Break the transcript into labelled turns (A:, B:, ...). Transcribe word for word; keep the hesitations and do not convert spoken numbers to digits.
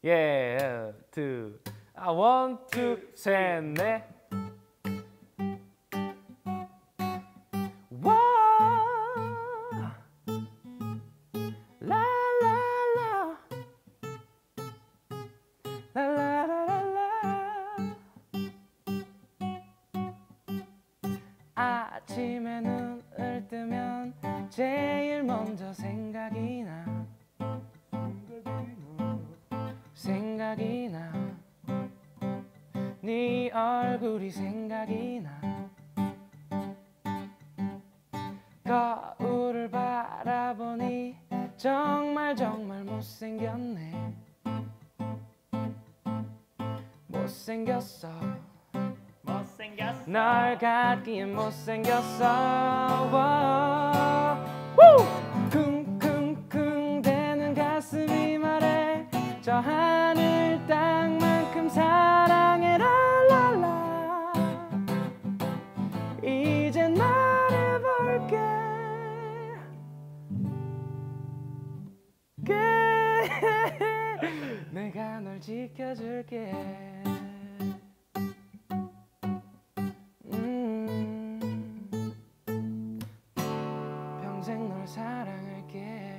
A: Yeah, two, 아, one, two, 셋, 넷. 와, 라라라, 라라라라. 아침에 눈을 뜨면 제일 먼저 생각이 나. 생각이 나. 네 얼굴이 생각이 나. 거울을 바라보니 정말 정말 못생겼네. 못생겼어.
B: 못생겼어.
A: 널 갖기엔 못생겼어. 쿵쿵쿵 대는 가슴이 말해 저 하늘 땅만큼 사랑해. 랄랄라. 이제 말해볼게. 내가 널 지켜줄게. 음, 평생 널 사랑할게.